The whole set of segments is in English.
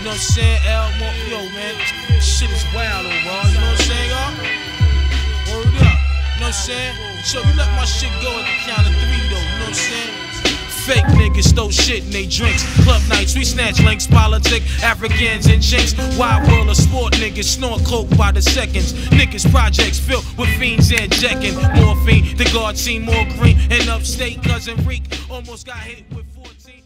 know what I'm saying? Yo, man, shit is wild overall, you know what I'm saying, y'all? Word up, you know what I'm saying? So you let my shit go at the count of 3, though, you know what I'm saying? Fake niggas throw shit in they drinks. Club nights, we snatch links, politic, Africans and jinx. Wild world of sport niggas, snort coke by the seconds. Niggas projects filled with fiends and jacking. Morphine, the guard seen more green. And upstate, cousin Reek almost got hit with 14.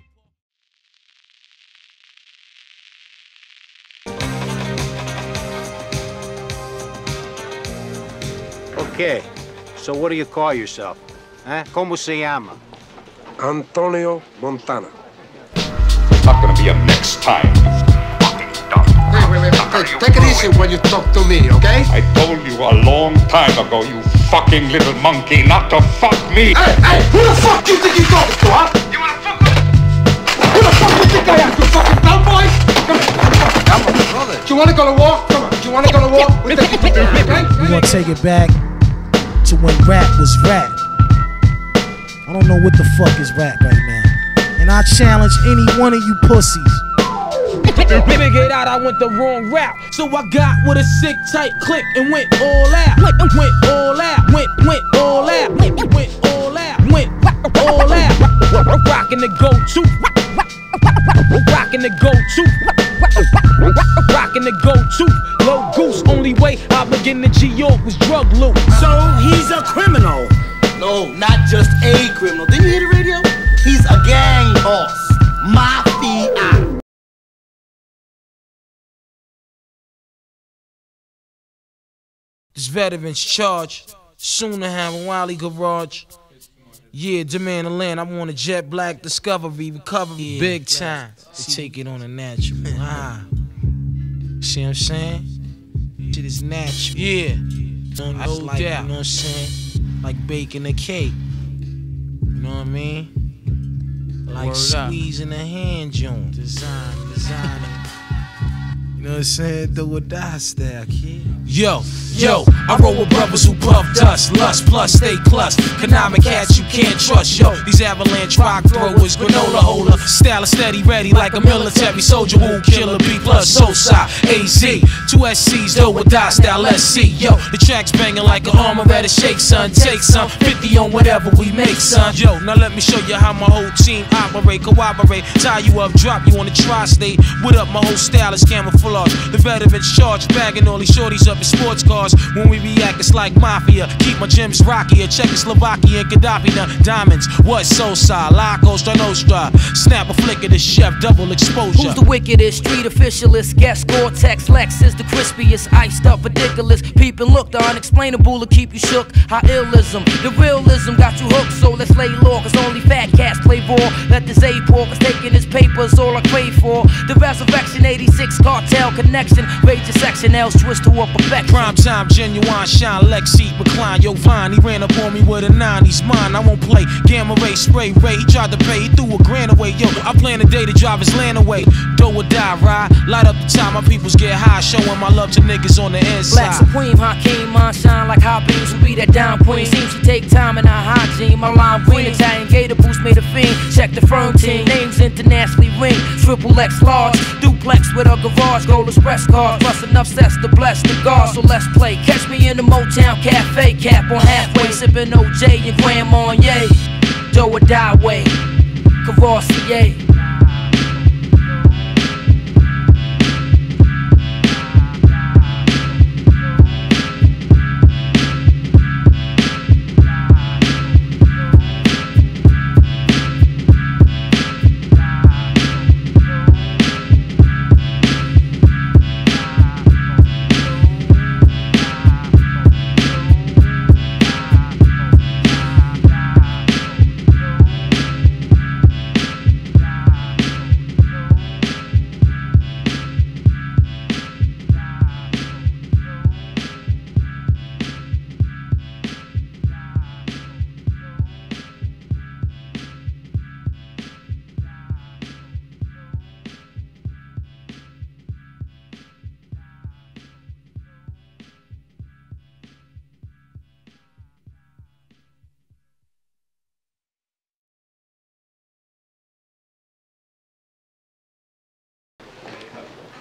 Okay, so what do you call yourself? ¿Cómo se llama? Antonio Montana. Not gonna be a next time, you fucking dumb. Wait. Take it easy when you talk to me, okay? I told you a long time ago, you fucking little monkey, not to fuck me. Hey, who the fuck do you think you're talking to, huh? You wanna fuck with? Who the fuck do you think I am, you fucking dumb boy? Come on, brother. Do you wanna go to war? Come on, do you wanna go to war? We're gonna take it back to when rap was rap. I don't know what the fuck is rap right now. And I challenge any one of you pussies. Figured out I went the wrong route, so I got with a sick tight click and went all out. Went all out. Went all out. Went all out. Went all out. Rockin' the go-to. Rockin' the go-to. Rockin' the go-to. Low goose. Only way I begin to G-York was drug loot. So he's a criminal. No, not just a criminal. Didn't you hear the radio? He's a gang boss. Mafia. This veteran's charged, soon to have a Wiley garage. Yeah, demand the land. I'm on a jet black discovery, recovery, big time. They take it on a natural high. See what I'm saying? Shit is natural. Yeah, no doubt. You know what I'm saying? Like baking a cake. You know what I mean? Like Word squeezing a hand joint. Designing. You know what I'm saying? Do or die style, kid. Yo, I roll with brothers who puff dust, lust plus stay clus. Konami cats you can't trust, yo. These avalanche rock throwers, granola holder, style is steady, ready like a military soldier who kill a B plus SOSA, AZ, 2 SCs, though or die style SC, yo. The track's banging like an armor ready shake, son. Take some 50 on whatever we make, son. Yo, now let me show you how my whole team operate, cooperate, tie you up, drop you on the tri-state. What up, my whole style is camouflage. The veterans charged, bagging all these shorties up in sports cars. When we react, it's like mafia. Keep my gyms rockier. Czechoslovakia and Gaddafi, now diamonds. What Sosa, La Costa Nostra. Snap a flick of the chef, double exposure. Who's the wickedest? Street officialist, guest Gore-Tex, Lexus, the crispiest, iced up, ridiculous. Peep and look, the unexplainable to keep you shook. How illism, the realism got you hooked, so let's lay low. Cause only fat cats play ball. Let this A pour, cause taking his papers all I crave for. The resurrection 86 cartel connection. Rage your section L's twist to a perfection. Prime time, genuine, shine, Lexi, recline, yo, fine. He ran up on me with a 9, he's mine. I won't play gamma ray, spray ray. He tried to pay, he threw $1,000 away, yo. I plan a day to drive his land away. Do or die, ride, light up the time, my peoples get high, showing my love to niggas on the inside. Black Supreme, Hakeem, mine shine like hot beams. Who be that down queen? Seems she take time in her hygiene. My line green, Italian gator boost made a fiend. Check the firm team, names internationally ring. Triple X large, duplex with a garage, gold express cars. Plus enough sets to bless the guard, so let's play. Catch me in the Motown Cafe, cap on halfway, sipping OJ and Grand Marnier. Do or die way, Cavassier.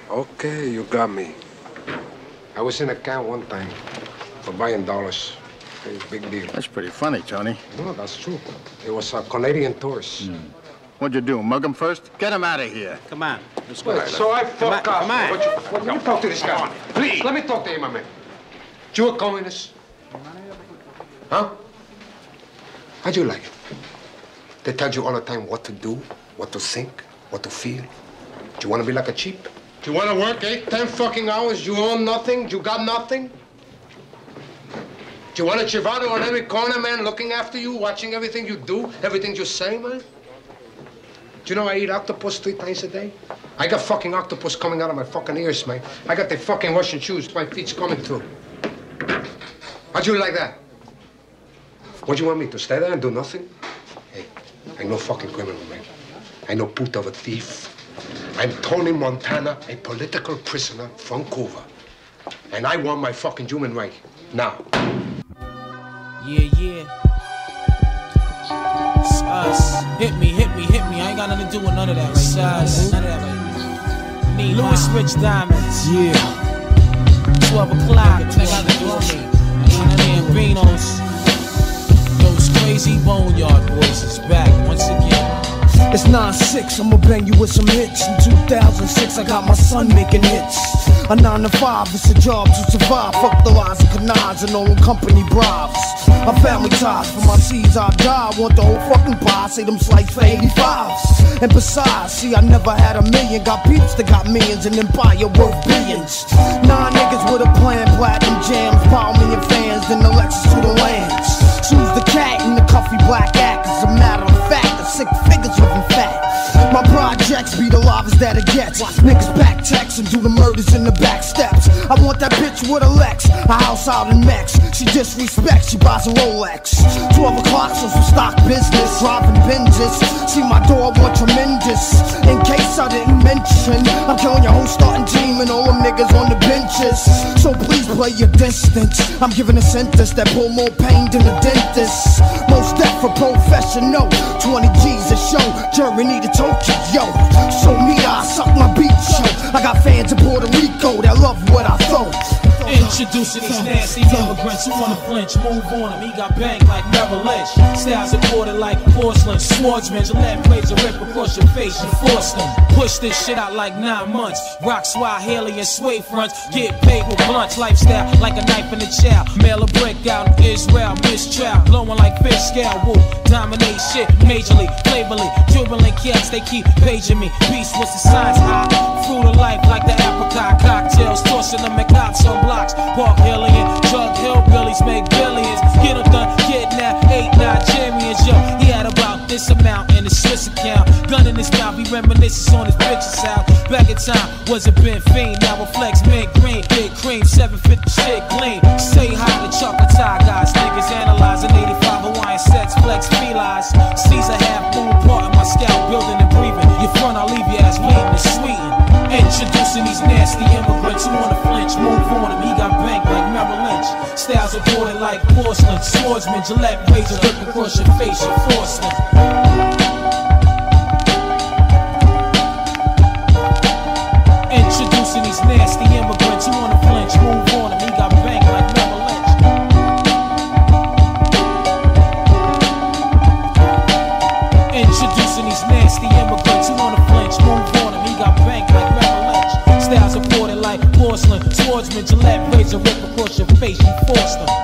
Okay, you got me. I was in a camp one time for buying dollars. Hey, big deal. That's pretty funny, Tony. No, that's true. It was a Canadian tourist. What'd you do, mug him first? Get him out of here. Come on, let's go. Wait, so I fuck up. Come on. Let me talk to this guy. Please. Let me talk to him, my man. You a communist? Huh? How'd you like it? They tell you all the time what to do, what to think, what to feel. Do you want to be like a sheep? Do you want to work 8, 10 fucking hours? You own nothing? You got nothing? Do you want a chivato on every corner, man, looking after you, watching everything you do, everything you say, man? Do you know I eat octopus 3 times a day? I got fucking octopus coming out of my fucking ears, man. I got the fucking Russian shoes my feet's coming through. How'd you like that? What do you want me to stay there and do nothing? Hey, I'm no fucking criminal, man. I'm no puta of a thief. I'm Tony Montana, a political prisoner from Cuba. And I want my fucking human right. Now. Yeah. It's us. Hit me. I ain't got nothing to do with none of that right now. None of that right now. Louis Rich Diamonds. Yeah. 12 o'clock. They got the glory. And Reno's. Those crazy boneyard boys is back once again. It's 9-6, I'ma bang you with some hits. In 2006, I got my son making hits. A 9 to 5, it's a job to survive. Fuck the lies and canards and all them company bribes. My family ties, for my seeds I die. Want the whole fucking pie, say them slice for 85s. And besides, see I never had a million. Got peeps that got millions, an empire worth billions. 9 niggas with a plan, platinum jams. Power million fans, then the Lexus to the lands. Choose the cat in the cuffy black act. As a matter of fact, the sick figures living fat. My projects be the livest that it gets. Niggas back text and do the murders in the back steps. I want that bitch with a Lex, a house out in Mex. She disrespects, she buys a Rolex. 12 o'clock, so some stock business. Driving binges, see my door, want tremendous. In case I didn't mention, I'm killing your whole starting team and all them niggas on the benches. So please play your distance. I'm giving a sentence that pull more pain than a dentist. Most death for professional. 20 G's a show, Germany to Tokyo. So me, I suck my beat show. I got fans in Puerto Rico that love what I throw. Introducing these nasty immigrants who wanna flinch. Move on him, he got banged like Merrill Lynch. Styles imported like porcelain. Swordsman, Gillette blades a rip across your face. You force them. Push this shit out like 9 months. Rock Swahili and sway fronts. Get paid with blunts. Lifestyle like a knife in the chow. Mail a brick out in Israel. Mistrial. Blowing like fish scale. Woo. Dominate shit majorly. Flavorly. Jubilant cats, they keep paging me. Beast, what's the signs high? Fruit of life like the apricot cocktails. Tossing them at cops on blocks. Park Hillian, drug hillbillies make billions. Get them done, kidnapped 8 Nigerians. Yo, he had about this amount in his Swiss account. Gun in his mouth, he reminisces on his bitch's house. Back in time, was a Ben Fiend. Now reflects mint green, big cream, 750 shit clean. Say hi to chocolate tie guys. Niggas analyzing 85 Hawaiian sets, flex felines. Caesar half moon part of my scalp, building and breathing. Your front, I'll leave you as bleeding and sweeting. Introducing these nasty immigrants who wanna flinch. Move on him, he got banked like Merrill Lynch. Styles imported like porcelain. Swordsman, Gillette blades a rip across your face. You force them. Introducing these nasty immigrants who wanna flinch. Move on him, he got banked like Merrill Lynch. Introducing these nasty immigrants who wanna flinch. Move on him, he got banked like Merrill Lynch. Styles imported like porcelain. Swordsman, Gillette blades a rip across your face. You force them.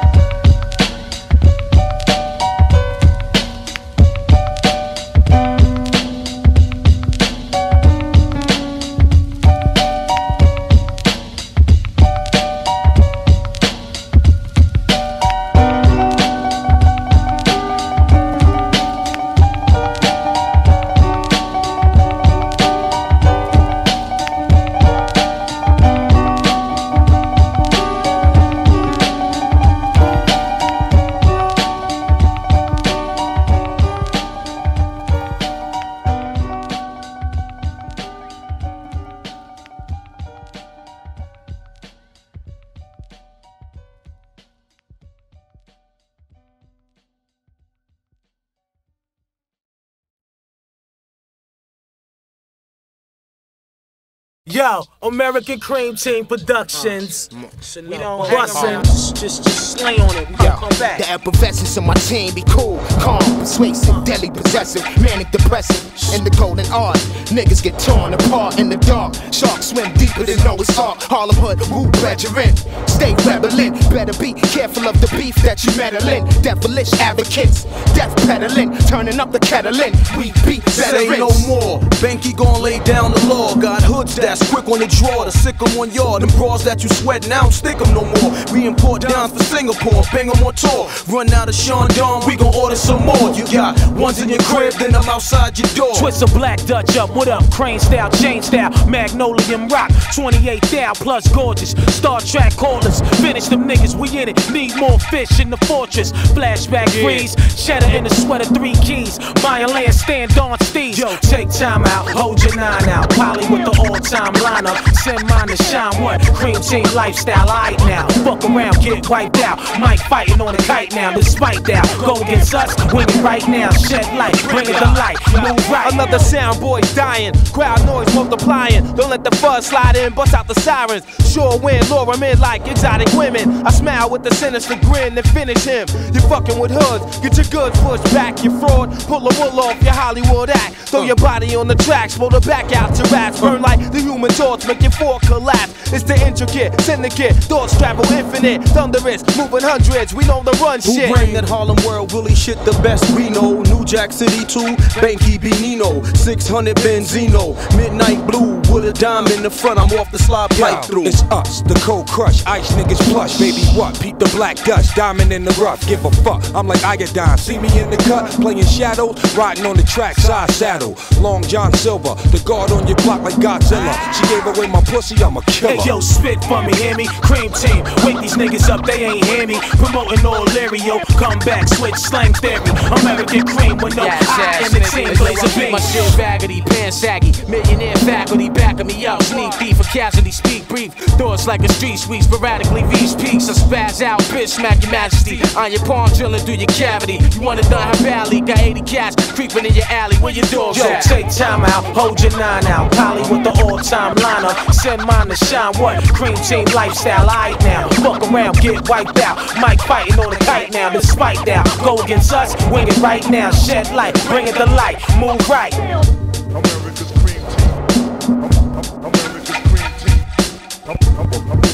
Yo, American Cream Team Productions. We don't bustin', just slay on it. We gon' come back. The effervescence of my team be cool, calm, persuasive, deadly, possessive, manic, depressive. In the golden art, niggas get torn apart in the dark. Sharks swim deeper than Noah's Ark. Harlem Hood, woo, brethren. Stay rebelling, better be careful of the beef that you meddling. Devilish advocates, death peddling, turning up the kettling. We be Say veterans. no more. Banky gon' lay down the law. Got hoods that's quick on the draw to sick 'em on yard. Them bras that you sweatin', I don't stick 'em no more. We import down for Singapore, bang 'em on tour. Run out of Sean Don, we gon' order some more. You got ones in your crib, then I'm outside your door. Twist a black Dutch up, what up? Crane style, chain style, Magnolium rock, 28 thou plus gorgeous. Star Trek callers, finish them niggas, we in it. Need more fish in the fortress. Flashback freeze, cheddar in the sweater, 3 keys. Maya land, stand on steez. Yo, take time out, hold your 9 out. Polly with the all-time lineup, send mine to shine. What? Cream Team lifestyle, alright now. Fuck around, get wiped out. Mike fighting on a kite now, despite that. Go against us, win it right now. Shed light, bring it to light, move right. Another sound boy dying, crowd noise multiplying. Don't let the fuzz slide in, bust out the sirens. Sure win, lure 'em in like exotic women. I smile with a sinister grin and finish him. You're fucking with hoods, get your goods pushed back, you fraud. Pull the wool off your Hollywood act. Throw your body on the tracks, blow the back out your rats. Burn like the human torch, make your fork collapse. It's the intricate, syndicate, thoughts travel infinite. Thunderous, moving hundreds, we know the run shit. Who bring that Harlem world really shit the best we know? New Jack City 2, Banky B Nino, 600 Benzino, Midnight Blue with a dime in the front. I'm off the slide pipe through. It's us, the cold crush, ice niggas plush. Baby what? Peep the black dust, diamond in the rough. Give a fuck, I'm like iodine. See me in the cut, playing shadows, riding on the track, side saddle. Long John Silver, the guard on your block like Godzilla. She gave away my pussy, I'm a killer. Hey yo, spit for me, hear me? Cream Team, wake these niggas up, they ain't hear me. Promoting all Lyrio, come back, switch slang theory. American Cream with no I in the team, blaze a beat. My shit raggedy, pants saggy, millionaire faculty backing me up. Sneak thief for casualty, speak brief. Thoughts like a street sweep, sporadically reach peaks. I spaz out, bitch, smack your majesty. On your palm drilling through your cavity. You wanna done her valley, got 80 cats creeping in your alley. Where your dogs Yo, at? take time out, hold your 9 out. Polly with the all-time lineup, send mine to shine. What? Cream Team lifestyle, alright now. Fuck around, get wiped out. Mike fighting on a kite now, despite that. Go against us, wing it right now. Shed light, bring it to light, move right. America's Cream Team. America's Cream Team. America's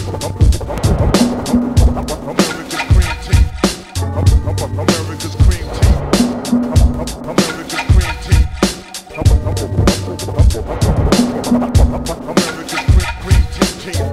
Cream Team. America's Cream Team. America's Cream Team. America's Cream Team.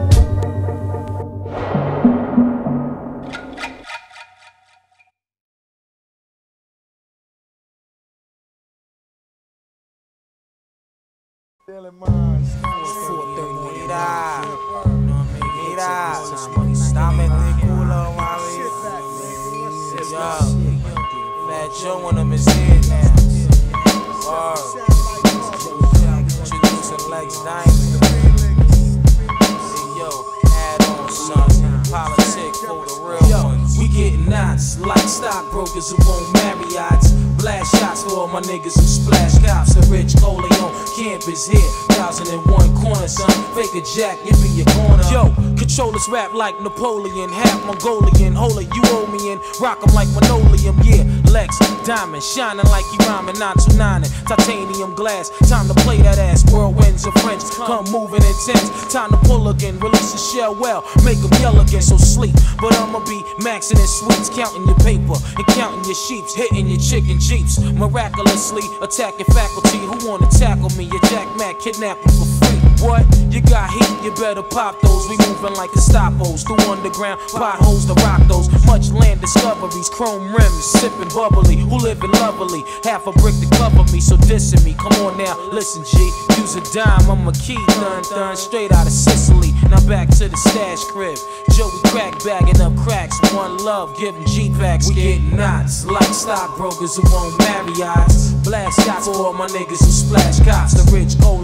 Dame de culo, mami. Yo, Fat Joe on him is here now. Word. Introducing Lex Diamond. Hey yo, add on son. Politic for the real ones. We getting knots like stockbrokers who won't marry yachts. Blast shots for all my niggas who splash cops. The rich Corleone campus here. 1001 corner, son. Fake a jack, you be your corner. Yo, controllers rap like Napoleon. Half Mongolian. Hold it, you owe me in. Rock 'em like linoleum, yeah. Lex, diamond, shining like he rhyming. 929 titanium glass. Time to play that ass. Whirlwinds of French. Come moving intense. Time to pull again. Release the shell well. Make 'em yell again, so sleep. But I'ma be maxing in sweets. Counting your paper and counting your sheeps. Hitting your chicken jeeps. Miraculously attacking faculty who wanna tackle me. Your Jack Mac kidnap you for free. What? You got heat, you better pop those. We moving like Gestapos through underground potholes to rock those. Much land discoveries, chrome rims, sipping bubbly. Who living lovely? Half a brick to cover me, so dissing me. Come on now, listen G. Use a dime, I'm a key, done straight out of Sicily. Now back to the stash crib. Joey crack bagging up cracks. One love, giving G-packs. We getting knots like stockbrokers who won't marry odds. Blast shots for all my niggas who splash cops. The rich Corleone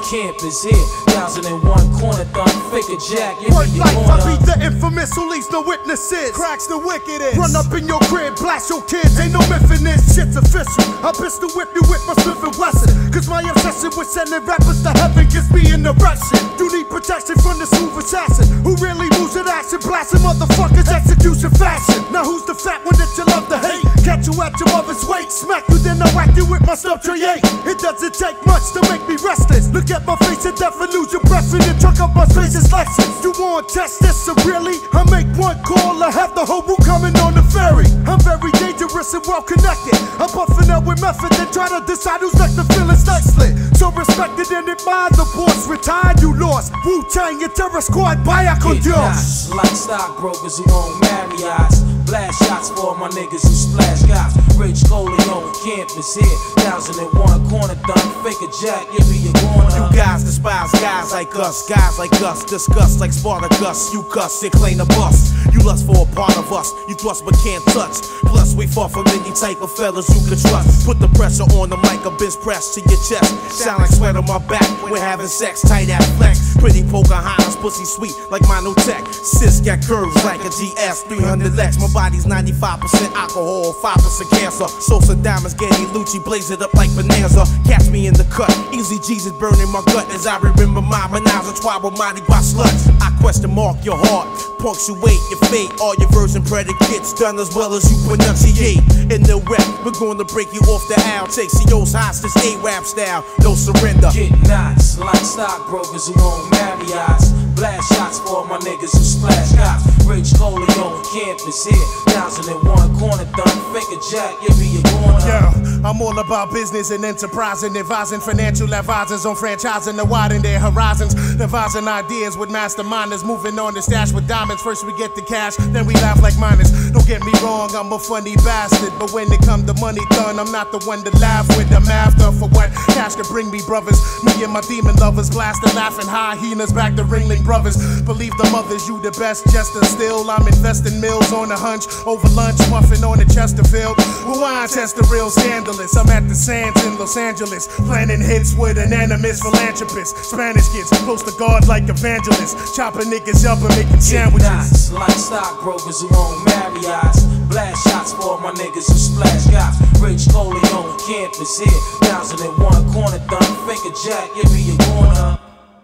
camp is here. 1001 corner thumb, fake a jack. Word life, I be the infamous who leaves no witnesses. Cracks the wickedest. Run up in your crib, blast your kids. Ain't no myth in this, shit's official. I pistol whip you with my Smith & Wesson. Cause my obsession with sending rappers to heaven gives me an erection. You need protection from the smooth assassin who really moves at action, blasting motherfuckers execution fashion. Now who's the fat one that you love to hate? Catch you at your mother's weight, smack you then I whack you with my stuff tray 8. It doesn't take much to make me restless. Look at my face and death and lose your breath in the truck up my face is Lexus. You want test this severely? I make one call, I have the whole room coming on the ferry. I'm very dangerous and well connected. I'm buffing up with method and try to decide who's next to feel it's lit. So respected and admired, the boss retired, you lost. Wu-Tang, your terror squad, vaya con Dios. Like stockbrokers who own Marriott's. Blast shots for all my niggas who splash guys. Rich Coleon campus here. 1001 corner thumb, fake a jack, give me a corner. You guys despise guys like us discuss like Spartacus. You cuss and claim the bus. You lust for a part of us, you thrust but can't touch. Plus we far from any type of fellas you can trust. Put the pressure on them like a bench press to your chest. Sound like sweat on my back, we're having sex, tight ass flex. Pretty Pocahontas, pussy sweet like Monotech. Sis got curves like a GS 300 Lex. My body's 95% alcohol, 5% cancer. Sosa diamonds, Getty Lucci, blaze it up like Bonanza. Catch me in the cut, easy Jesus burning my gut as I remember my menage a trois with Mardi Gras sluts. I question mark your heart, punctuate your fate. All your verbs and predicates done as well as you pronunciate. In the rep, we're going to break you off the aisle. Take CO's hostage, A-rap style, no surrender. Get knots like stockbrokers who own Marriott's. Blast shots for all my niggas who splash cops. Rich Coleon campus here. 1001 corner thumb, fake a jack, give me a corner. Yeah, I'm all about business and enterprising, advising financial advisors on franchising to widen their horizons. Devising ideas with masterminders, moving on the stash with diamonds. First we get the cash, then we laugh like miners. Don't get me wrong, I'm a funny bastard, but when it come to money done, I'm not the one to laugh with. I'm after for what cash can bring me, brothers. Me and my demon lovers, blasting, laughing, hyenas back to Ringling Brothers. Believe the mothers, you the best jester still. I'm investing mills on a hunch, over lunch, muffin on the Chesterfield. Rewind test the real scandalous. I'm at the Sands in Los Angeles, planning hits with anonymous philanthropists. Spanish kids, close to God like evangelists, chopping niggas up and making sandwiches. Like stockbrokers who own Marriott's. Blast shots for all my niggas who splash cops. Rich Coleon campus here. 1001 corner thumb, fake a jack, give me a corner.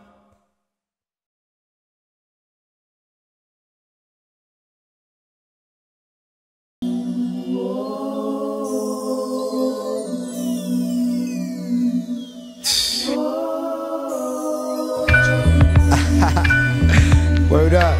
Word up.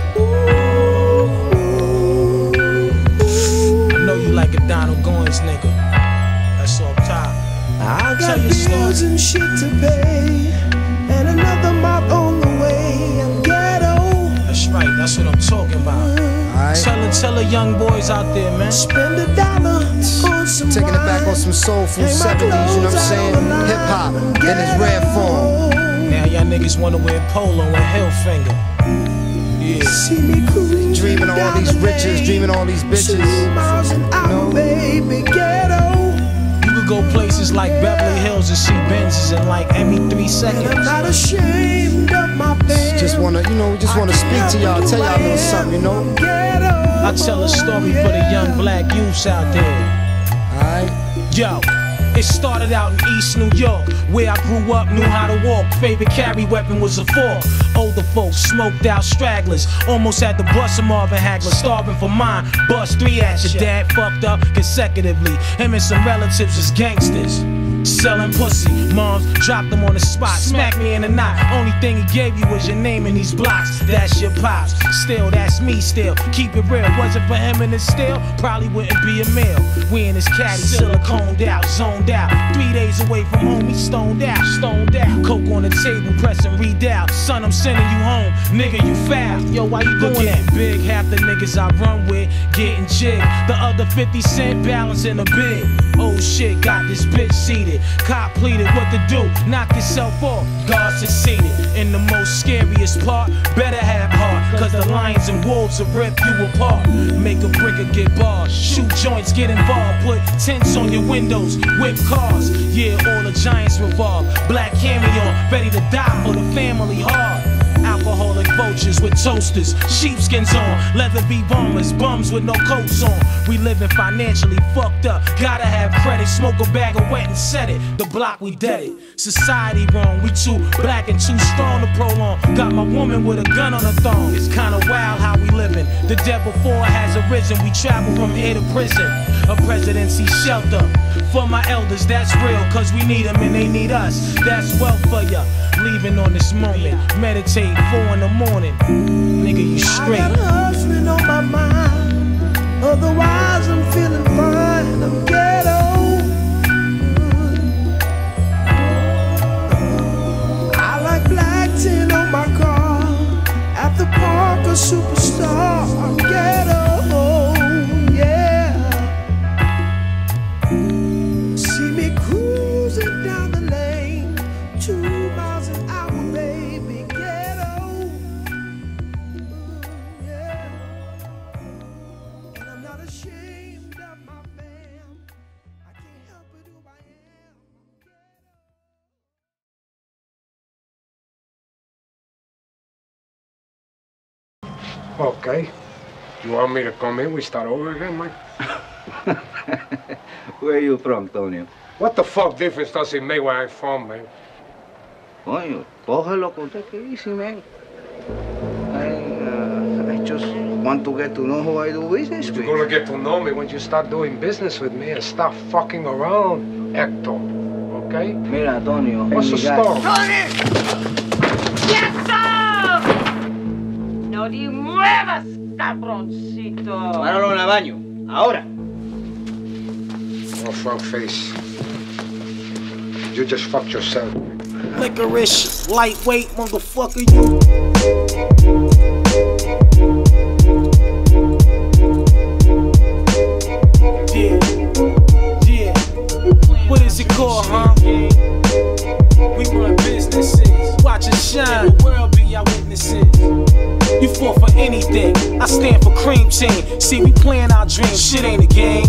I know you like a Donald Goins nigga. That's off top. I got bills and shit to pay, and another mob on the way. I'm ghetto. That's right, that's what I'm talking about. Tell the young boys out there, man. Spend $1 on some taking it back on some soulful 70s, you know what I'm saying? Hip hop in its rare form. Now y'all niggas wanna wear polo and Hillfinger. Yeah. See me cruising dreaming all these riches, dreaming all these bitches. 2 miles an hour, baby, ghetto. You could go places like Beverly Hills and see Benzes in like every 3 seconds. And I'm not ashamed of my fame. Just wanna, you know, just wanna speak to y'all, tell y'all a little something, you know. I tell a story for the young black youths out there. Alright. Yo. It started out in East New York, where I grew up, knew how to walk. Favorite carry weapon was a fork. Older folks, smoked out stragglers, almost had to bust a Marvin Hagler. Starving for mine, bust 3 at your dad fucked up consecutively. Him and some relatives is gangsters. Selling pussy, moms dropped them on the spot, smacked me in the knot. Only thing he gave you was your name in these blocks. That's your pops. Still, that's me still. Keep it real. Wasn't for him in the still, probably wouldn't be a meal. We in his caddy, siliconed out, zoned out. 3 days away from home, he stoned out, stoned out. Coke on the table, pressing redoubt. Son, I'm sending you home, nigga, you foul. Yo, why you doing that? Big, half the niggas I run with getting jigged. The other 50 cent balance in a bid. Oh shit, got this bitch seated. Cop pleaded, what to do? Knock yourself off. God succeeded. In the most scariest part, better have heart. cause the lions and wolves will rip you apart. Make a brick or get barred, shoot joints, get involved. Put tents on your windows, whip cars. Yeah, all the giants revolve. Black carry-on, ready to die for the family hard. Alcoholic vultures with toasters, sheepskins on, leather V bombers, bums with no coats on. We living financially fucked up, gotta have credit. Smoke a bag of wet and set it, the block we dead it. Society wrong, we too black and too strong to prolong. Got my woman with a gun on her thong. It's kinda wild how we living. The dead before has arisen. We travel from here to prison, a presidency shelter for my elders. That's real, cause we need them and they need us. That's wealth for ya. Leaving on this moment, meditate 4 in the morning. Nigga, you straight. I got hustling on my mind, otherwise I'm feeling fine. I'm ghetto. I like black tin on my car. At the park, a superstar. I'm ghetto, yeah. See me cruising down the lane, 2 miles an hour, baby, ghetto. Yeah. And I'm not ashamed of my fam. I can't help it who I am. Okay. You want me to come in? We start over again, Mike? Where are you from, Tonio? What the fuck difference does it make where I'm from, man? Coño, cógelo con usted, qué easy, man. I just want to get to know who I do business with. You're gonna get to know me when you start doing business with me and stop fucking around, Hector. Okay? Mira, Antonio. What's the storm? ¡Tony! ¡Quieto! No te muevas, cabroncito. Páralo en el baño. Ahora. Oh, front face. You just fucked yourself. Licorice, lightweight, motherfucker, you. Yeah. What is it called, huh? We run businesses, watch it shine. The world be our witnesses. You fought for anything, I stand for cream team. See, we playing our dreams, shit ain't a game.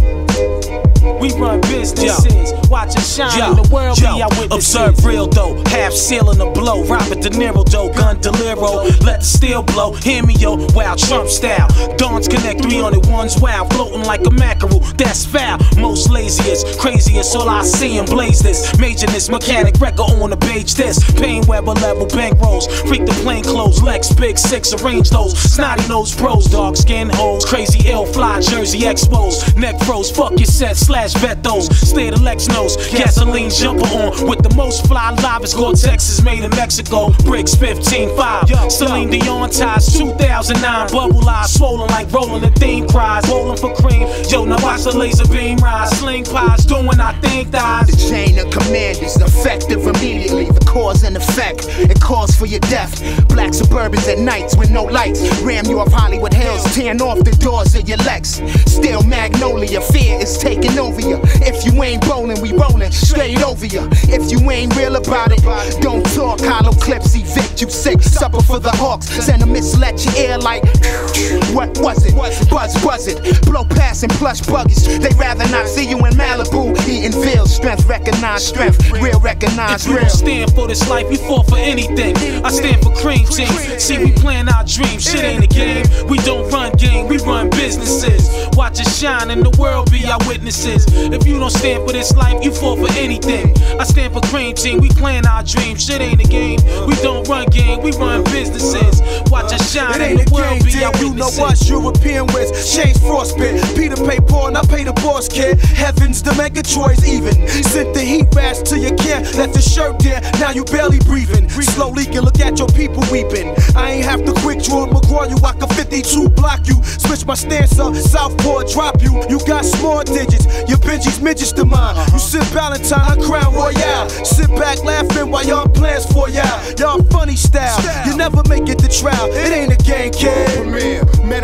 We run businesses, watch it shine. The world be our witnesses. Observe real though, half ceiling a blow. Robert De Niro though, gun deliro. Let the steel blow, hear me yo, wow, Trump style. Dawns connect 301s, wow, floating like a mackerel. That's foul, most laziest, craziest. All I see and blaze this. Majorness, mechanic, record on the page this. Pain Weber level, bankrolls. Freak the plain clothes, Lex, Big Six, arrange those. Snotty nose pros, dark skin hoes. Crazy ill, fly jersey expos. Neck froze, fuck your set, slash bet those. Stay the Lex nose, gasoline jumper on. With the most fly live, it's called Texas, made in Mexico. Bricks 15.5. Celine Dion ties 2009. Bubble eyes swollen like rolling the theme cries. Rolling for cream, yo, now watch the laser beam rise. Sling pies, doing I think that. The chain of command is effective immediately. The cause and effect, it calls for your death. Black Suburbans at nights with no lights. Ram you off Hollywood Hills, tearing off the doors of your Lex. Still Magnolia, fear is taking over you. If you ain't bowling, we rolling straight over you. If you ain't real about it, don't talk. Hollow clips evict you sick. Supper for the Hawks. Send a missile at your ear like, what was it? Buzz it. Blow past and plush buggies. They rather not see you in Malibu eating veal. Strength recognize strength. Real recognize real. If you don't stand for this life, you fall for anything. I stand for cream team. See, we plan our dreams. Shit ain't a game. We don't run game. We run businesses. Watch it shine and the world be our witnesses. If you don't stand for this life, you fall for anything. I stand for cream team. We plan our dreams. Shit ain't a game. We don't run game. We run businesses. Watch it shine and the world be our witnesses. You know us, European wits, Shane's frostbit. Peter pay Paul and I pay the boss, kid. Heavens, the Megatroids even. Sent the heat rash to your camp, left the shirt there, now you barely breathing. Slowly can look at your people weeping. I ain't have to quick draw McGraw you, I can 52 block you. Switch my stance up, southpaw drop you. You got small digits, your Benji's midgets to mine. You sip Valentine, I crown Royale. Sit back laughing while y'all plans for y'all. Y'all funny style, you never make it to trial. It ain't a game, kid. Premier, Metal Gear,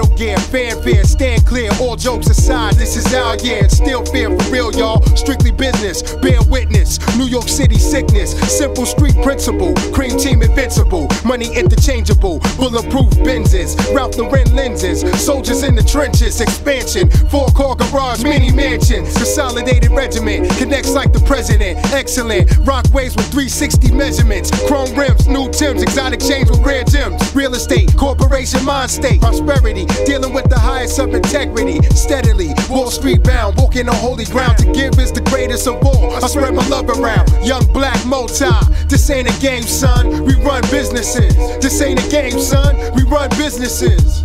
fanfare, stand clear, all jokes aside, this is our year. It's still fair for real, y'all. Strictly business, bear witness. New York City sickness, simple street principle. Cream team invincible, money interchangeable. Bulletproof Benzes, Ralph Lauren lenses. Soldiers in the trenches, expansion. 4-car garage, mini mansion. Consolidated regiment, connects like the president. Excellent, rock waves with 360 measurements. Chrome rims, new Timbs, exotic chains with rare gems. Real estate, corporation mind state. Prosperity, dealing with the highest of integrity. Steadily, Wall Street bound, walking on holy ground. To give is the greatest of all. I spread my love around. Young black multi. This ain't a game, son. We run businesses. This ain't a game, son. We run businesses.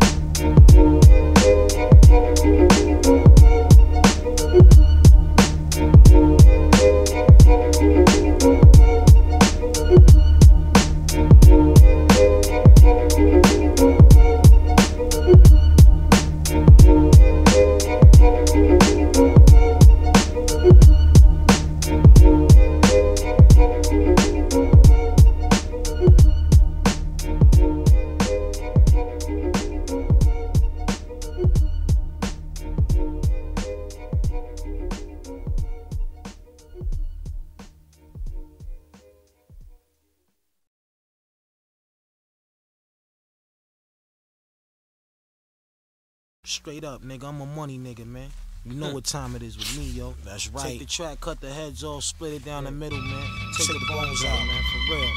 Straight up, nigga, I'm a money nigga, man. You know what time it is with me, yo. That's right. Take the track, cut the heads off, split it down the middle, man. Take the bones out, man, for real.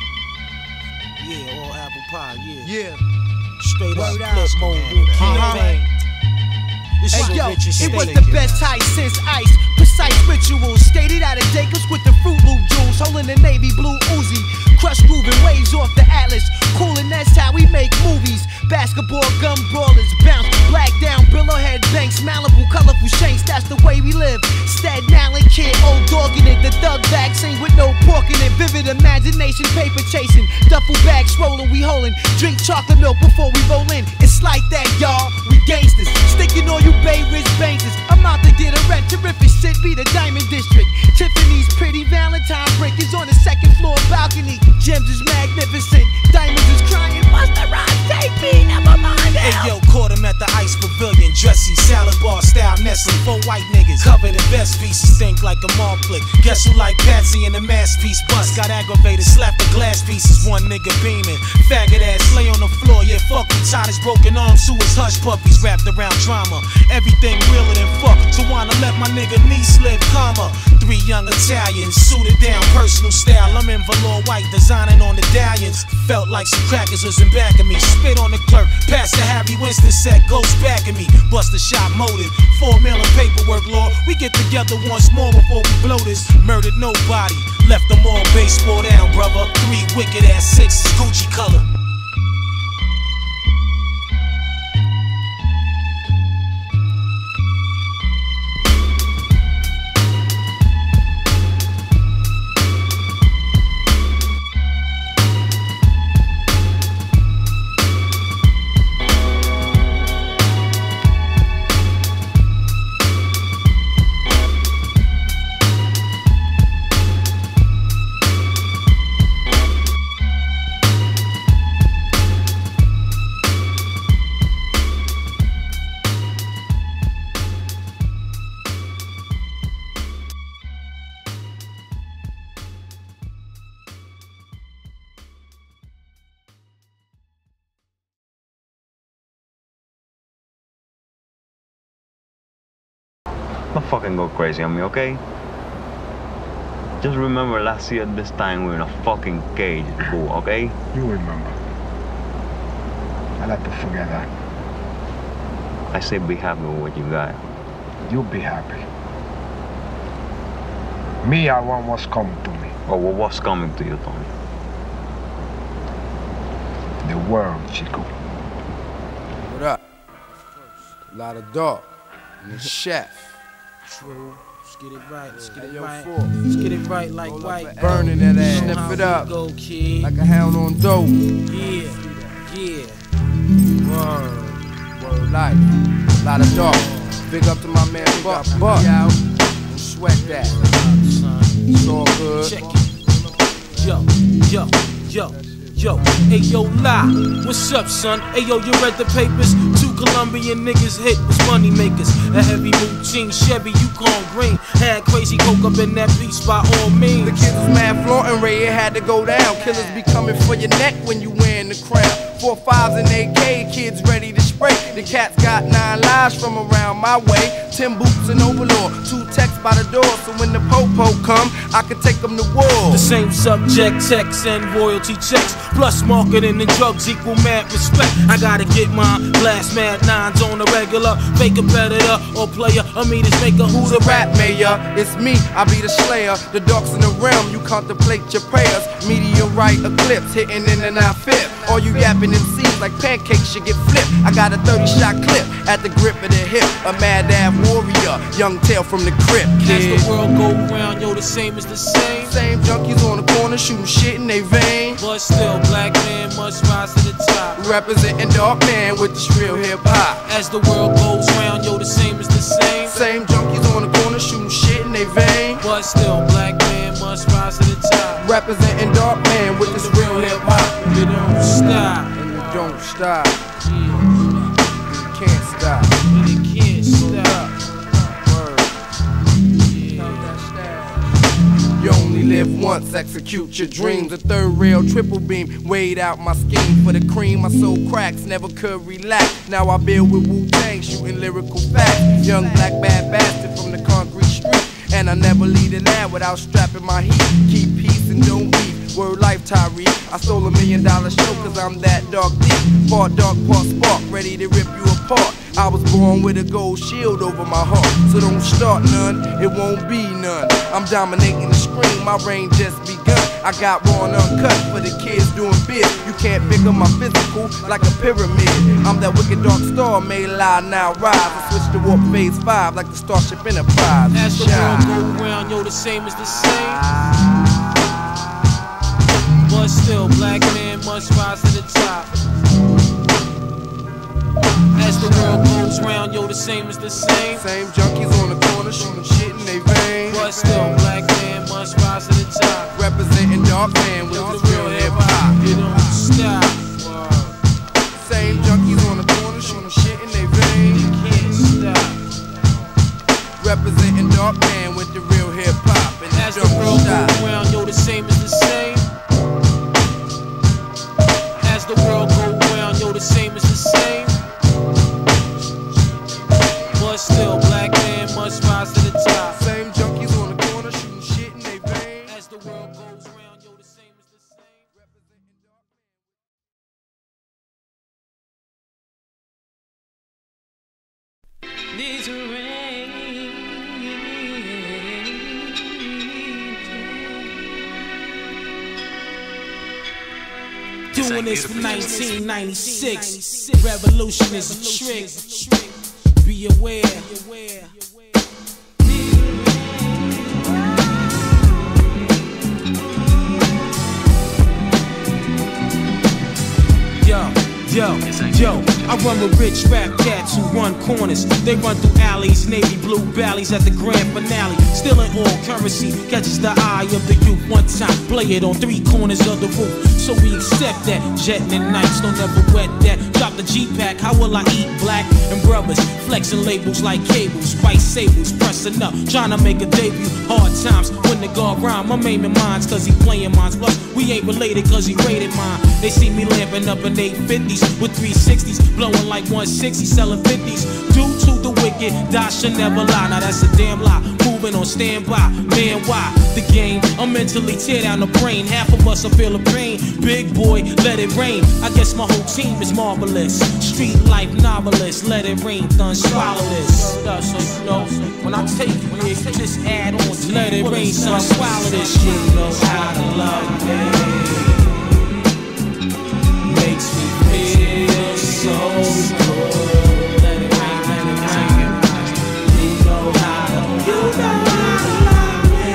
Yeah, all apple pie, yeah. Yeah. Straight Word up, flip mode, campaign. This Hey is yo, a richest it was state. the best heist since ice. Precise rituals, stated out of Jacobs with the Fruit Loop jewels, holding the navy blue Uzi. Crush grooving waves off the Atlas, coolin', that's how we make movies. Basketball, gun brawlers, bounce, black down, billowhead banks, Malibu, colorful shanks, that's the way we live. Staten Island kid, old dog in it, the thug vaccine with no pork in it. Vivid imagination, paper chasing, duffel bags rolling, we holding. Drink chocolate milk before we roll in. It's like that, y'all, we gangsters. Sticking all you Bay Ridge bankers. I'm out to get a rent, terrific shit, be the Diamond District. Tiffany's pretty Valentine brick is on the second floor balcony. Gems is magnificent, diamonds is crying. Busta Rhymes, take me, never mind now. Hey yo, caught him at the Ice Pavilion, dressy salad bar style Nestle. 4 white niggas covered in vest pieces, think like a mall flick. Guess who like Patsy in the masterpiece bust? Got aggravated, slapped the glass pieces. One nigga beaming, faggot ass lay on the floor. Yeah, fuck him, tied his broken arms to his hush puppies wrapped around drama. Everything realer than fuck. So wanna let my nigga knee slip, comma. 3 young Italians, suited down, personal style. I'm in velour white, designing on the medallions. Felt like some crackers was in back of me. Spit on the clerk, past the Harry Winston set, ghost back at me. Bust a shot motive, 4 million paperwork, Lord. We get together once more before we blow this. Murdered nobody, left them all baseball down, brother. 3 wicked ass 6s, Gucci color. Don't fucking go crazy on me, okay? Just remember last year at this time we were in a fucking cage, fool, okay? You remember. I'll have to forget that. I say be happy with what you got. You'll be happy. Me, I want what's coming to me. Oh, well, what's coming to you, Tony? The world, Chico. What up? A lot of dog. And the chef. True. Let's get it right. Let's get it Yo, right. four. Let's get it right like white. Burning that ass. You know Sniff how it we up. Go, kid. Like a hound on dope. Yeah. Yeah. Word life. A lot of dog. Big up to my man Buck. Buck. Don't sweat that. It's all good. Check it. Yo. Yo, hey yo, lie. What's up, son? Hey yo, you read the papers? 2 Colombian niggas hit was money makers. A heavy routine Chevy, 𝐤𝐝𝐲 green. Had crazy coke up in that piece by all means. The kids was mad flaunting, Ray, it had to go down. Killers be coming for your neck when you wearing the crown. 4 5s and AK, kids ready to spray. The cats got 9 lives from around my way. 10 boots and overlord, 2 texts by the door. So when the po-po come, I can take them to war. The same subject, text and royalty checks. Plus marketing and drugs equal mad respect. I gotta get mine, blast mad 9s on the regular. Fake competitor or player, a meters maker. Who's The rap mayor, it's me, I be the slayer. The darks in the realm, you contemplate your prayers. Meteorite eclipse, hitting in and out fifth. All you yapping MCs like pancakes should get flipped. I got a 30-shot clip at the grip of the hip. A mad ab warrior, young tail from the crypt. As the world go round, yo, the same is the same. Same junkies on the corner shooting shit in they vein. But still, black man must rise to the top. Representing dark man with this real hip hop. As the world goes round, yo, the same is the same. Same junkies on the corner shooting shit in they vein. But still, black man must rise to the top. Representing dark man with this real hip hop. You don't stop. And you don't stop. You can't stop. And it can't stop. You only live once, execute your dreams. A 3rd rail, triple beam, weighed out my scheme for the cream. My soul cracks, never could relax. Now I build with Wu-Tang, shooting lyrical facts. Young black bad bastard from the concrete street. And I never lead an ad without strapping my heat. Keep peace and don't beef. Word life, Tyree. I stole $1 million show cause I'm that dark deep. Part dark, part spark, ready to rip you apart. I was born with a gold shield over my heart. So don't start none, it won't be none. I'm dominating the screen, my reign just begun. I got raw and uncut for the kids doing biz. You can't pick up my physical like a pyramid. I'm that wicked dark star, may lie, now rise. I switch to warp phase 5 like the Starship Enterprise. As the world go round, yo, the same is the same. But still, black man must rise to the top. As the world goes round, yo, the same is the same. Same junkies on the corner shooting shit in they vein. But still, black man must rise to the top. Representing dark man with the this real hip hop. You don't stop. Same junkies on the corner shooting shit in they vein. You can't stop. Representing dark man with the real hip hop. And as the world goes round, yo, the same is the same. As the world go round, yo, the same is the same. But still, black man must rise to the top. Same junkies on the corner shooting shit in they vein. As the world goes round, yo, the same is the same. These rain. Doing this for 1996. Revolution is a trick. Be aware. Yo, I run with rich rap cats who run corners. They run through alleys, navy blue valleys at the grand finale. Still in all currency, catches the eye of the youth. One time, play it on 3 corners of the roof. So we accept that, jetting and nights don't ever wet that. Drop the G-Pack, how will I eat black? And brothers, flexing labels like cables, white sables, pressing up, trying to make a debut. Hard times, when the guard rhyme, I'm aiming mines cause he playing mines. Plus, we ain't related cause he rated mine. They see me lamping up in 850s with 360s, blowing like 160, selling 50s. Due to the wicked, die should never lie. Now that's a damn lie. Moving on standby, man, why? The game, I'm mentally tear down the brain. Half of us will feel the pain. Big boy, let it rain. I guess my whole team is marvelous. Street life novelist, let it rain, done swallow this. So you know, when I take you, you just add on to let it rain, son, swallow this. You know how to love me. Makes me feel so good. Let it rain, let it rain. You know how to love me.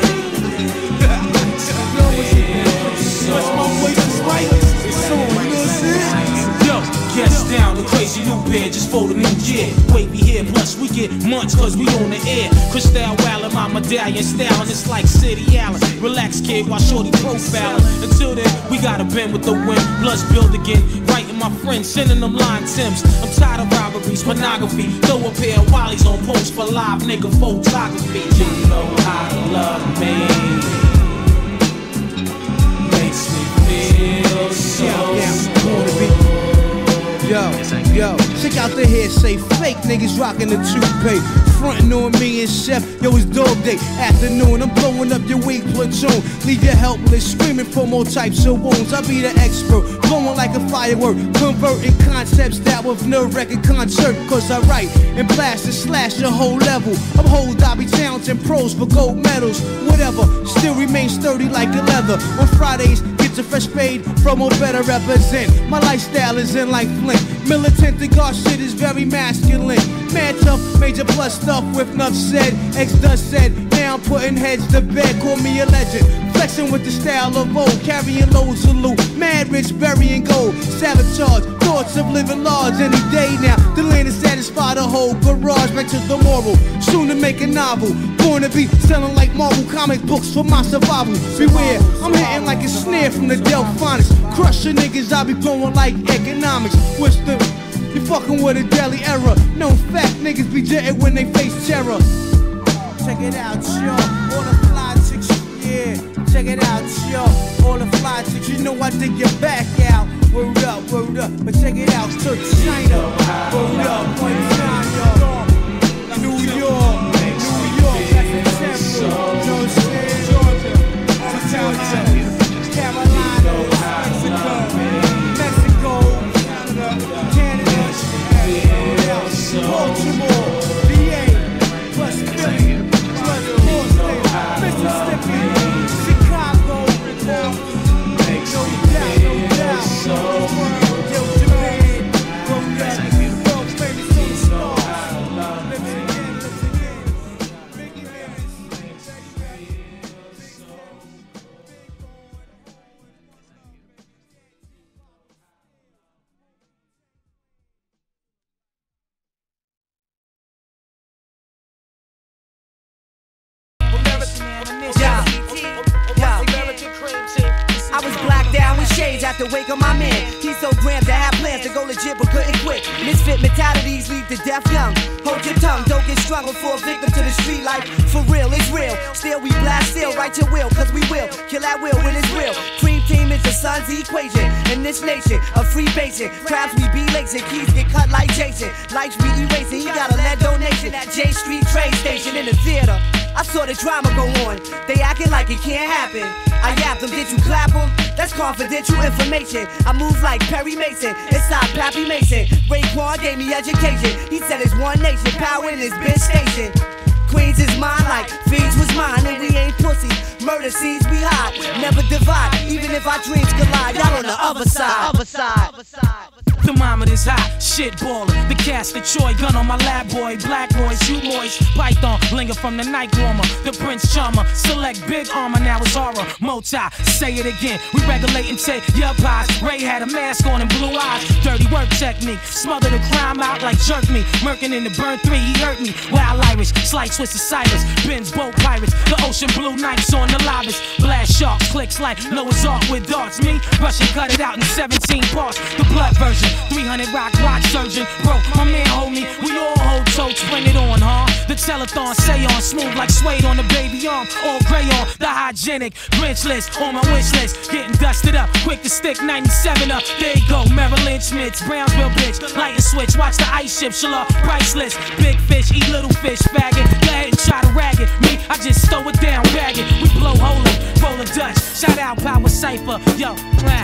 Yo, gets down, the crazy crazy new pair just for the new year. Wavy hair, plus we get months cause we on the air. Crystal Wallin, my medallion style, and it's like City Allen. Relax, kid, while shorty profiling. Until then, we gotta bend with the wind. Plus build again, writing my friends, sending them line Tims. I'm tired of robberies, pornography. Throw a pair of Wallies on post for live nigga photography. You know how to love me. Makes me feel so Yo, check out the head, say fake niggas rocking the toupee. Frontin' on me and Chef, yo, it's dog day. Afternoon, I'm blowing up your weak platoon. Leave you helpless, screaming for more types of wounds. I be the expert, blowing like a firework. Converting concepts that with nerve-wrecking concert. Cause I write and blast and slash your whole level. Uphold Dobby Towns and pros for gold medals. Whatever, still remain sturdy like a leather. On Fridays, get your fresh paid from or better represent. My lifestyle is in like Flint. Militant, the God shit is very masculine. Man tough, major plus stuff with enough said. X does said, now I'm putting heads to bed. Call me a legend, flexing with the style of old. Carrying loads of loot, mad rich, burying gold. Sabotage, thoughts of living large any day now. The land is satisfied, the whole garage back to the moral. Soon to make a novel, born to be selling like Marvel comic books for my survival. Beware, I'm hitting like a snare from the Delphonics. Crush your niggas, I be blowing like economics. What's the... You fucking with a deadly error. No fact niggas be jetting when they face terror. Check it out, yo. All the fly chicks, yeah. Check it out, yo. All the fly chicks, you know I dig your back out. Word up, but check it out. To China, word up, one time, yo. New York, that's the temple. No shit, Georgia, Carolina, Mexico, Canada, Baltimore, VA, plus Philly, plus Boston, Mississippi, Chicago, no doubt, yo, Japan, world famous superstars, let's again, Biggie I was blacked out with shades after wake up my man. He's so grand to have plans to go legit but couldn't quit. Misfit mentalities lead to death young. Hold your tongue, don't get strung or fall victim to the street life. For real, it's real. Still we blast, still write your will, cause we will kill at will when it's real. Cream team is the sun's equation. In this nation, a free basic. Crabs we be lacing, keys get cut like Jason. Lights we erasing, he got a lead donation at J Street train station in the theater. I saw the drama go on, they acting like it can't happen. I yapped them, did you clap them? That's confidential information. I move like Perry Mason, inside Pappy Mason. Raekwon gave me education, he said it's one nation, power in his bitch station. Queens is mine like Fiends was mine, and we ain't pussies. Murder scenes we hide, never divide. Even if our dreams collide, y'all on the other side. Thermometers hot, shit ballin'. The cast of Troy, gun on my lab boy. Black boys, you moist. Python, linger from the night warmer. The Prince Charmer, select big armor, now it's horror. Moti, say it again. We regulate and take your pies. Ray had a mask on and blue eyes. Dirty work technique, smother the crime out like jerk me. Merkin in the burn 3, he hurt me. Wild Irish, slight twist of Cyrus. Ben's boat pirates, the ocean blue nights on the lobbies. Blast sharks, clicks like Noah's Ark with darts. Me, rush and cut it out in 17 parts. The blood version. 300 rock watch surgeon, bro, my man hold me, we all hold totes, bring it on, huh? The telethon say on, smooth like suede on the baby arm, all gray on, the hygienic, Grinch list, on my wish list, getting dusted up, quick to stick 97 up, there you go, Merrill Lynch mitts, Brownsville bitch, light and switch, watch the ice ship, shalom, priceless, big fish, eat little fish, faggot, go ahead and try to rag it, me, I just throw it down, bag it, we blow holy, roll a Dutch, shout out Power Cypher, yo,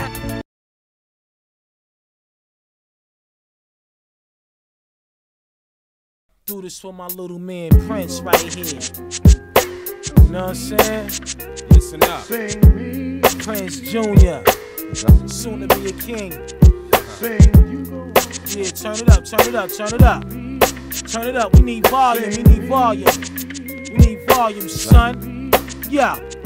do this for my little man Prince right here. You know what I'm saying? Listen up. Prince Jr. Soon to be a king. Yeah, turn it up, turn it up, turn it up. Turn it up, we need volume, we need volume. We need volume, son. Yeah.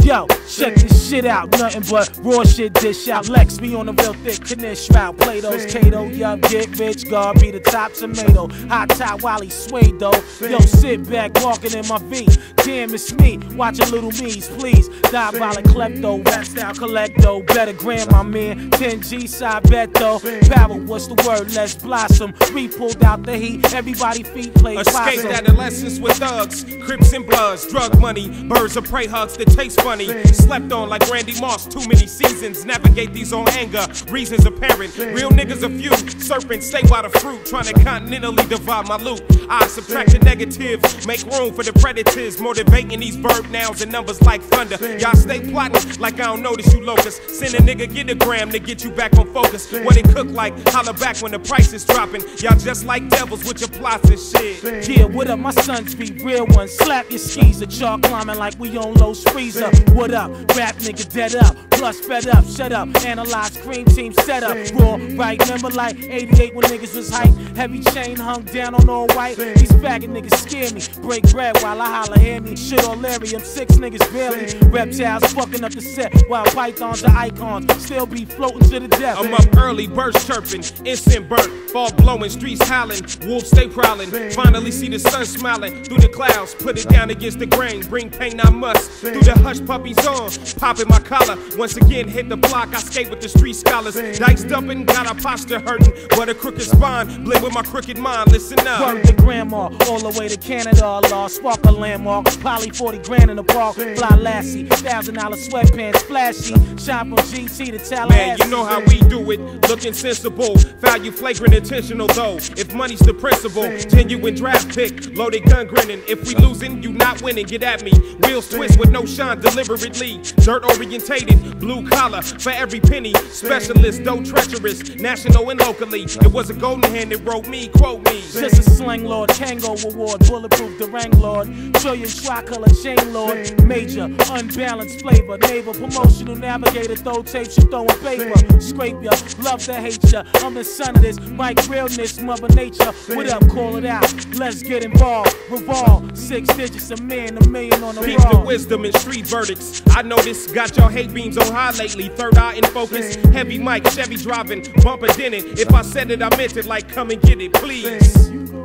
Yo, check this shit out, nothing but raw shit dish out. Lex me on the real thick Knish route. Play-Doh's 𝐂𝐤𝐝𝐞𝐳, yup, get rich, God be the top tomato. Hot top while he sway though. Yo, sit back, walking in my V. Damn, it's me, watching little me's, please. Diabolic klepto, rap style collecto. Better gram, my man. 10G side bet though. Power, what's the word? Let's blossom. We pulled out the heat, everybody feet play Escape possum. adolescence with thugs, Crips and Bloods, drug money, birds of prey hugs that taste funny. Slept on like Randy Moss, too many seasons. Navigate these on anger, reasons apparent. Real niggas a few, serpents stay by the fruit. Trying to continentally divide my loot. I subtract the negative, make room for the predators. Motivating these verb nouns and numbers like thunder. Y'all stay plotting like I don't notice you locusts. Send a nigga get a gram to get you back on focus. What it cook like, holler back when the price is dropping. Y'all just like devils with your plots and shit. Yeah, what up, my sons be real ones. Slap your skis, a chalk climbing like we on Lowe's freezer. What up, rap nigga dead up, plus fed up, shut up, analyze cream team set up. Raw, right, remember like 88 when niggas was hype. Heavy chain hung down on all white. These faggot niggas scare me, break bread while I holler, hear me. Shit all Larry, I'm 6 niggas barely. Reptiles fucking up the set while pythons are icons. Still be floating to the death. I'm up early, birds chirping, instant burnt, fall blowing, streets howling, wolves stay prowling. Finally see the sun smiling through the clouds, put it down against the grain, bring pain I must. Through the hush puppies on, popping my collar. Once again hit the block, I skate with the street scholars. Dice dumping, got our posture hurting, but a crooked spine, blend with my crooked mind. Listen up. Word to grandma, all the way to Canada, law, spark a landmark. Poly 40 grand in the park, fly lassie, $1,000 sweatpants, flashy. Shop from GT to Tallahassee. Man, you know how we do it, looking sensible. Value flagrant, intentional though. If money's the principle, genuine draft pick, loaded gun grinning. If we losing, you not winning, get at me. Wheels twist with no shine deliberately. Dirt orientated, blue collar for every penny. Specialist, though treacherous, national and locally. It was a golden hand that wrote me, quote me. Just a slang lord, Kango award, bulletproof Durang lord, trillion tricolor chain lord, major, unbalanced flavor, neighbor, promotional navigator, throw tapes, you throwing paper, scrape ya, love to hate ya. I'm the son of this, Mike realness, mother nature. What up, call it out, let's get involved, revolve, 6 digits, a man, $1 million on the Peep the wisdom in street verdicts. I know this, got y'all hate beams on high lately. Third eye in focus, heavy mic, Chevy driving, bumper dented. If I said it, I meant it, like come and get it, please.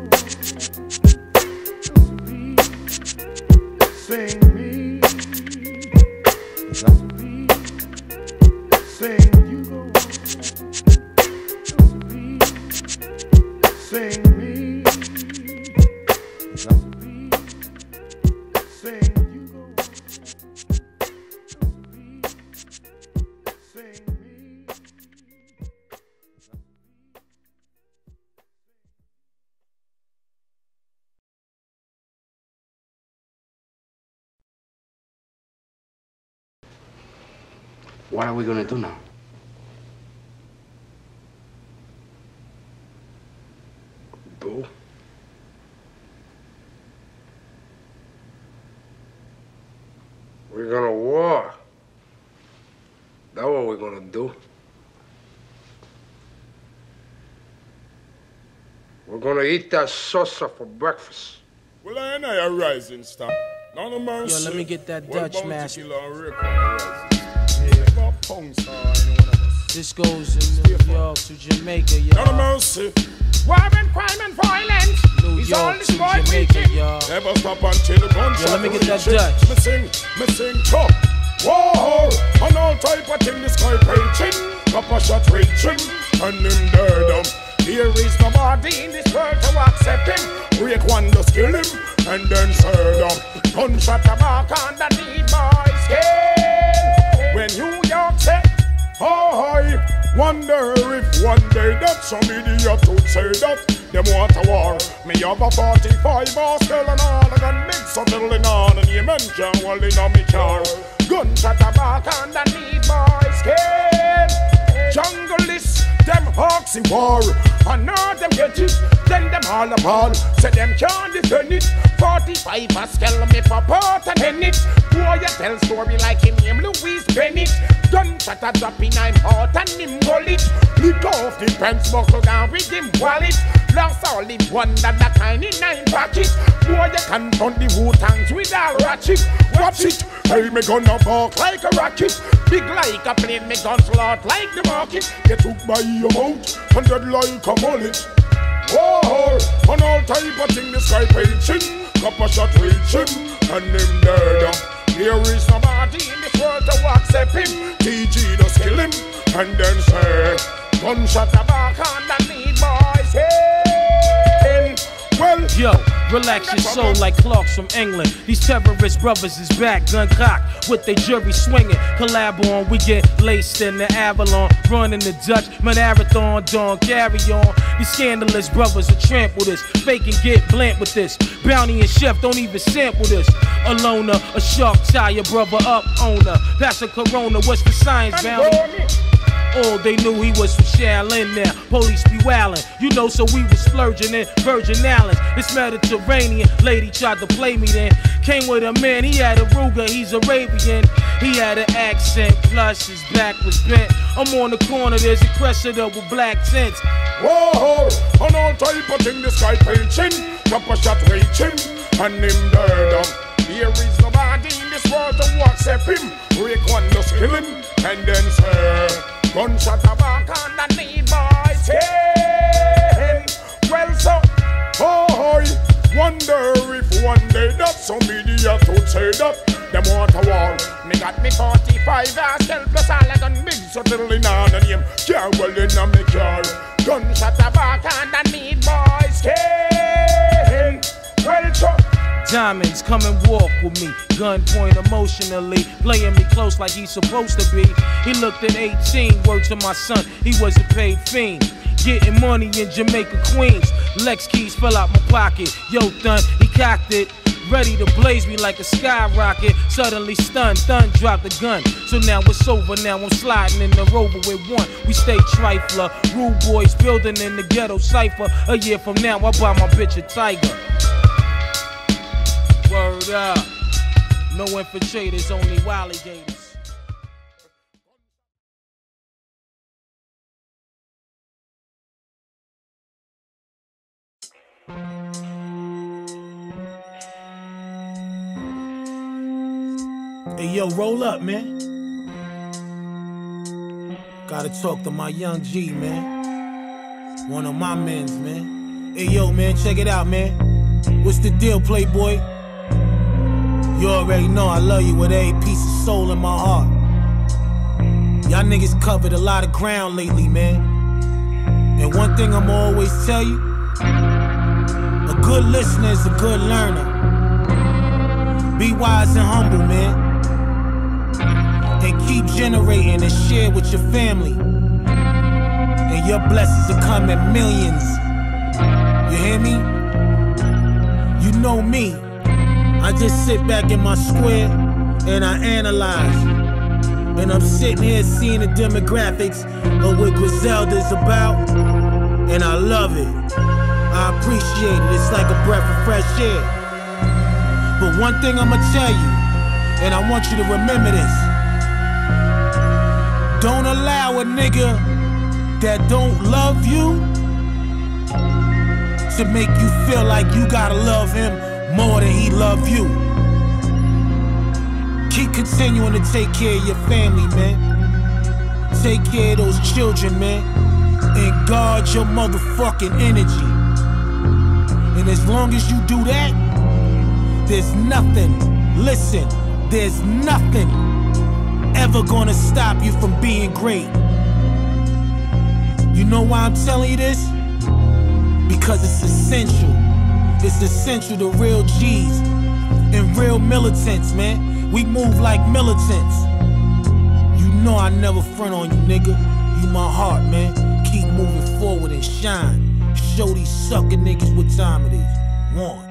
Sing me. Sing you go. Sing me. Sing you go. Sing me. What are we gonna do now? Do? We're gonna war. That's what we're gonna do. We're gonna eat that salsa for breakfast. Well, I ain't a rising star. None of my Yo, let me get that Dutch mask. This goes in New York to Jamaica, y'all. None of mercy. War and crime and violence. New It's all York this to boy Jamaica, preaching. y'all. Never stop until the gunshot. Yo, let me get that reaching. Dutch. Me sing, chop. War and all type of thing the sky preaching. Copper shot reaching, and him dead. There is nobody in this world to accept him. Break one, just kill him, and then serve them. Gunshot a mark underneath my skin. When New York said, I wonder if one day that some idiot would say that them want a war. Me have a 45 bars killing all the gun mix settling on and you mention holding on me car. Gunshot a mark underneath my skin. Junglist, them hawks in war. I know them get it, then them all apart. Say them can't defend it. 45 Pascal me for part and end it. Boy, you tell story like him name Louis Bennett. Gunshot a drop in I'm hot and him bullet. Lick off the pants buckle down with him wallet. Lost all in one that kind in 9 pockets. Boy, you can turn the Wu-Tangs with a ratchet. Watch it, hey, me gonna bark like a rocket. Big like a plane, me gun slot like the market. Get took by your mouth, 100 like a mullet. Whoa, on all type of thing, the sky painting. Couple shot reaching, and him dead. There is nobody in this world to accept him. TG just kill him, and then say, gunshot a back underneath boys' head. Well, yo, relax your soul like Clarks from England. These terrorist brothers is back, gun cocked, with their jury swinging. Collab on, we get laced in the Avalon. Running the Dutch, marathon, dawn, carry on. These scandalous brothers will trample this. Fake and get blunt with this. Bounty and Chef don't even sample this. A loner, a shark tire, brother up owner. That's a Corona, what's the science, Bounty? All they knew he was from Shaolin now. Police be wildin', you know, so we was splurging in Virgin Islands. This Mediterranean lady tried to play me then. Came with a man, he had a Ruger, he's Arabian. He had an accent, plus his back was bent. I'm on the corner, there's a Cressida with black tints. Whoa, on all type of thing, the sky painting. Couple shot reaching, and him dead. There is nobody in this world to accept him. Break one, just kill him, and then say, gunshot a back underneath boys' head. Well, so, oh, I wonder if one day that some idiot would say that them want a war. Me got me 45 Askel plus all I done big, so till in on the name. Yeah, well, in a me car. Gunshot a back underneath boys' head. Well, so, Diamonds, come and walk with me. Gunpoint emotionally, playing me close like he's supposed to be. He looked at 18, word to my son, he was a paid fiend. Getting money in Jamaica, Queens. Lex keys fell out my pocket. Yo, Thun, he cocked it. Ready to blaze me like a skyrocket. Suddenly stunned, Thun dropped the gun. So now it's over, now I'm sliding in the Rover with one. We stay trifler, rude boys building in the ghetto cipher. A year from now, I buy my bitch a Tiger. Word up. No infiltrators, only alligators. Hey yo, roll up, man. Gotta talk to my young G, man. One of my men's, man. Hey yo, man, check it out, man. What's the deal, Playboy? You already know I love you with every piece of soul in my heart. Y'all niggas covered a lot of ground lately, man. And one thing I'ma always tell you, a good listener is a good learner. Be wise and humble, man. And keep generating and share with your family. And your blessings will come in millions. You hear me? You know me. I just sit back in my square and I analyze. And I'm sitting here seeing the demographics of what Griselda's about. And I love it. I appreciate it. It's like a breath of fresh air. But one thing I'ma tell you, and I want you to remember this. Don't allow a nigga that don't love you to make you feel like you gotta love him more than he love you. Keep continuing to take care of your family, man. Take care of those children, man. And guard your motherfucking energy. And as long as you do that, there's nothing, listen, there's nothing ever gonna stop you from being great. You know why I'm telling you this? Because it's essential. It's essential to real G's and real militants, man. We move like militants. You know I never front on you, nigga. You my heart, man. Keep moving forward and shine. Show these sucker niggas what time it is. One.